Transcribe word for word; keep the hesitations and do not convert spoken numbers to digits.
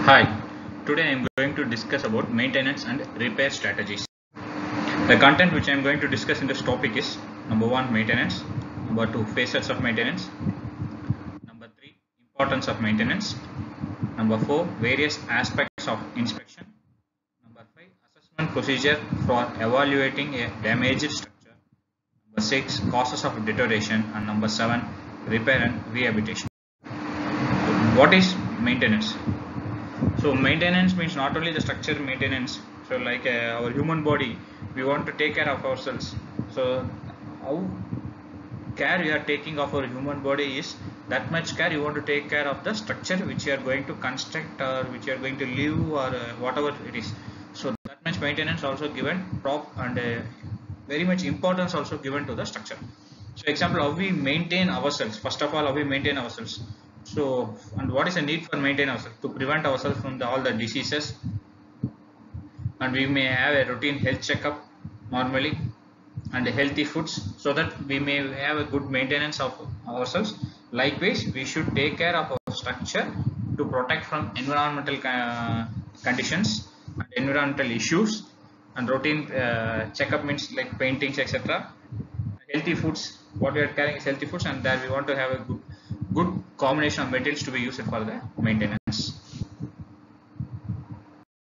Hi, today I am going to discuss about maintenance and repair strategies. The content which I am going to discuss in this topic is number one, maintenance, number two, facets of maintenance, number three, importance of maintenance, number four, various aspects of inspection, number five, assessment procedure for evaluating a damaged structure, number six, causes of deterioration, and number seven, repair and rehabilitation. What is maintenance? So maintenance means not only the structure maintenance. So like uh, our human body, we want to take care of ourselves. So how care you are taking of our human body is that much care you want to take care of the structure which you are going to construct or which you are going to live or uh, whatever it is. So that much maintenance also given prop and uh, very much importance also given to the structure. So example, how we maintain ourselves. First of all, how we maintain ourselves. So, and what is the need for maintain ourselves? To prevent ourselves from the, all the diseases, and we may have a routine health checkup normally, and healthy foods, so that we may have a good maintenance of ourselves. Likewise, we should take care of our structure to protect from environmental uh, conditions and environmental issues, and routine uh, checkup means like paintings, etc. Healthy foods, what we are carrying is healthy foods, and that we want to have a good good combination of materials to be used for the maintenance.